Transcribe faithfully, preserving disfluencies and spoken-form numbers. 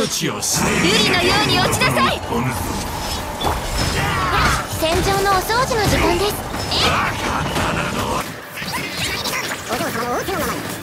命を捨てる。 瑠璃のように落ちなさい。戦場のお掃除の時間です。 お嬢様の大手の名前